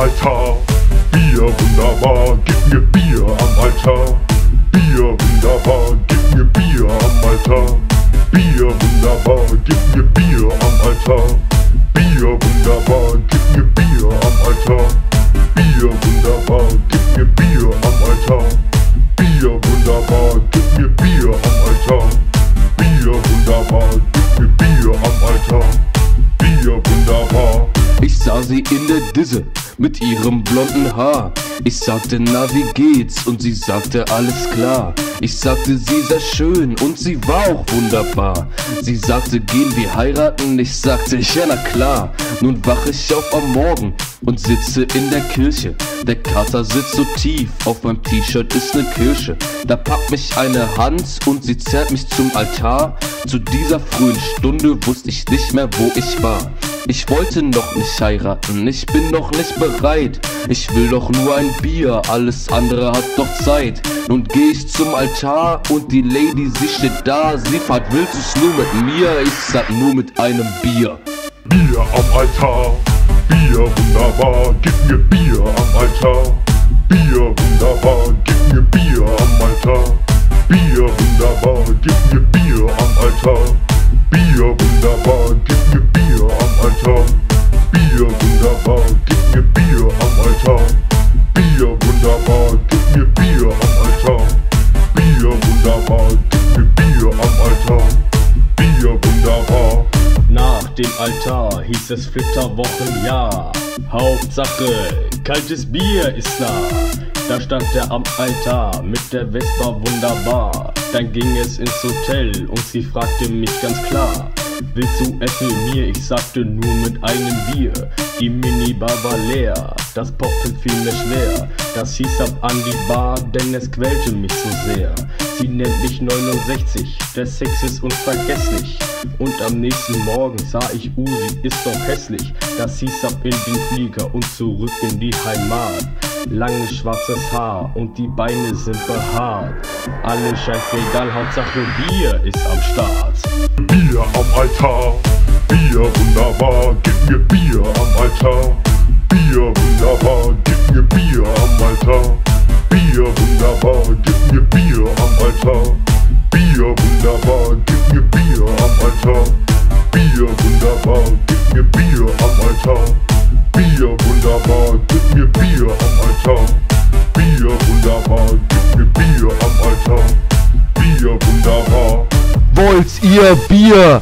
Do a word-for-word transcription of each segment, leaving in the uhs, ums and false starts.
Altar. Bier wunderbar, gib mir Bier am Altar. Bier wunderbar, gib mir Bier am Altar. Bier wunderbar, gib mir Bier am Altar. Bier wunderbar, gib mir Bier am Altar. Bier wunderbar, gib mir Bier am Altar. Bier wunderbar, gib mir Bier am Altar. Bier wunderbar, gib mir Bier am Altar. Bier wunderbar. Ich sah sie in der Disse mit ihrem blonden Haar. Ich sagte, na wie geht's? Und sie sagte, alles klar. Ich sagte, sie sei schön und sie war auch wunderbar. Sie sagte, gehen wir heiraten? Ich sagte, ja na klar. Nun wach ich auf am Morgen und sitze in der Kirche. Der Kater sitzt so tief, auf meinem T-Shirt ist ne Kirsche. Da packt mich eine Hand und sie zerrt mich zum Altar. Zu dieser frühen Stunde wusste ich nicht mehr, wo ich war. Ich wollte noch nicht heiraten, ich bin noch nicht bereit. Ich will doch nur ein Bier, alles andere hat doch Zeit. Nun geh ich zum Altar und die Lady, sie steht da. Sie fragt, willst du's nur mit mir? Ich sag, nur mit einem Bier. Bier am Altar. Bier wunderbar, gib mir Bier am Altar. Bier wunderbar, gib mir Bier am Altar. Bier wunderbar, gib mir Bier am Altar. Bier wunderbar, gib mir Bier am Altar. Bier wunderbar, gib mir Bier am Altar. Bier wunderbar, gib mir Bier am Altar. Bier wunderbar, gib mir Bier am Altar. Bier wunderbar. Nach dem Altar hieß es Flitterwochenjahr. Hauptsache, kaltes Bier ist da. Da stand er am Altar mit der Vespa wunderbar. Dann ging es ins Hotel und sie fragte mich ganz klar: Willst du es mit mir? Ich sagte, nur mit einem Bier. Die Minibar war leer, das Poppen fiel mir schwer. Das hieß ab an die Bar, denn es quälte mich so sehr. Sie nennt mich neunundsechzig, der Sex ist unvergesslich. Und am nächsten Morgen sah ich, uh, sie ist doch hässlich. Das hieß ab in den Flieger und zurück in die Heimat. Langes schwarzes Haar und die Beine sind behaart. Alles scheißegal, Hauptsache Bier ist am Start. Bier am Altar. Bier wunderbar, gib mir Bier am Altar. Bier wunderbar, gib mir Bier am Altar. Bier wunderbar, gib mir Bier am Altar. Bier wunderbar, gib mir Bier am Altar. Bier wunderbar, gib mir Bier am Altar. Bier wunderbar, gib mir Bier am Altar. Bier wunderbar, gib mir Bier am Altar. Bier wunderbar. Wollt ihr Bier?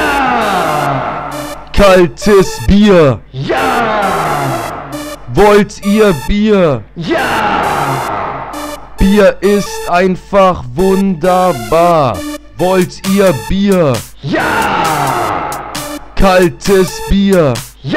Ja! Kaltes Bier? Ja! Wollt ihr Bier? Ja! Bier ist einfach wunderbar. Wollt ihr Bier? Ja! Kaltes Bier?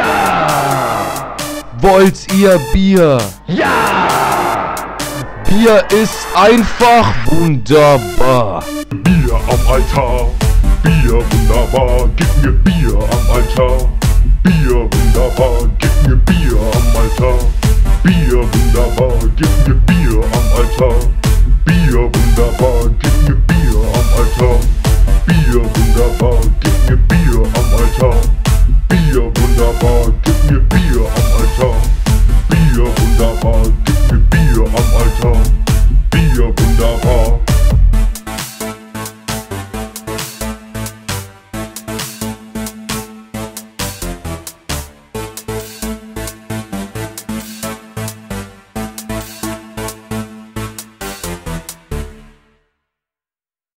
Ja! Wollt ihr Bier? Ja! Bier ist einfach wunderbar. Bier am Altar. Bier wunderbar, gib mir Bier am Altar. Bier wunderbar, gib mir Bier am Altar. Bier wunderbar, gib mir Bier am Altar. Bier wunderbar, gib mir Bier am Altar. Bier wunderbar, gib mir Bier